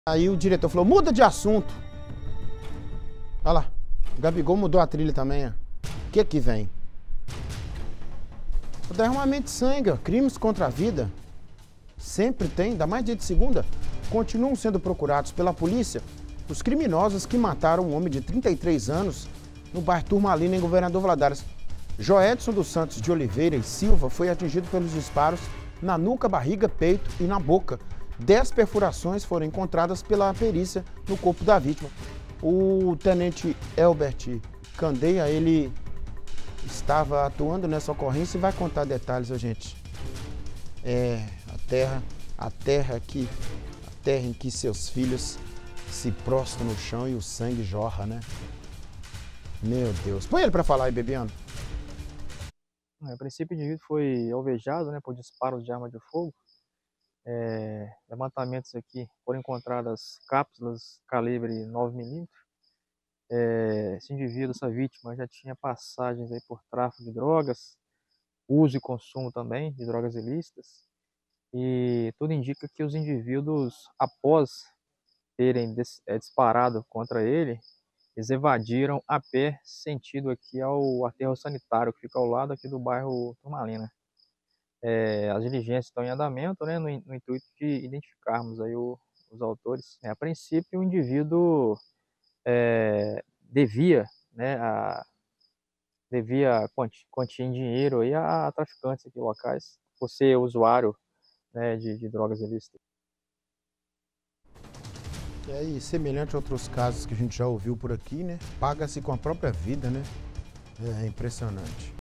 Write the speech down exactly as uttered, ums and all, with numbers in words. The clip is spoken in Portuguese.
Aí o diretor falou, muda de assunto. Olha lá, o Gabigol mudou a trilha também, ó. O que que vem? O derramamento de sangue, ó, crimes contra a vida. Sempre tem, ainda mais dia de segunda. Continuam sendo procurados pela polícia os criminosos que mataram um homem de trinta e três anos no bairro Turmalina, em Governador Valadares. Joedson dos Santos de Oliveira e Silva foi atingido pelos disparos na nuca, barriga, peito e na boca. Dez perfurações foram encontradas pela perícia no corpo da vítima. O tenente Elbert Candeia, ele estava atuando nessa ocorrência e vai contar detalhes, a gente. É a terra, a terra que, a terra em que seus filhos se prostram no chão e o sangue jorra, né? Meu Deus. Põe ele para falar aí, Bebiano. A princípio, o indivíduo foi alvejado, né, por disparos de arma de fogo. É, levantamentos aqui foram encontradas cápsulas calibre nove milímetros. É, esse indivíduo, essa vítima, já tinha passagens aí por tráfico de drogas, uso e consumo também de drogas ilícitas. E tudo indica que os indivíduos, após terem dis, é, disparado contra ele, eles evadiram a pé sentido aqui ao aterro sanitário, que fica ao lado aqui do bairro Turmalina. É, as diligências estão em andamento, né, no, no intuito de identificarmos aí o, os autores. É, a princípio, o indivíduo é, devia, né, a, devia quantia, quantia em dinheiro aí a, a traficantes aqui locais, por ser usuário, né, de, de drogas ilícitas. E aí, semelhante a outros casos que a gente já ouviu por aqui, né? Paga-se com a própria vida, né? É impressionante.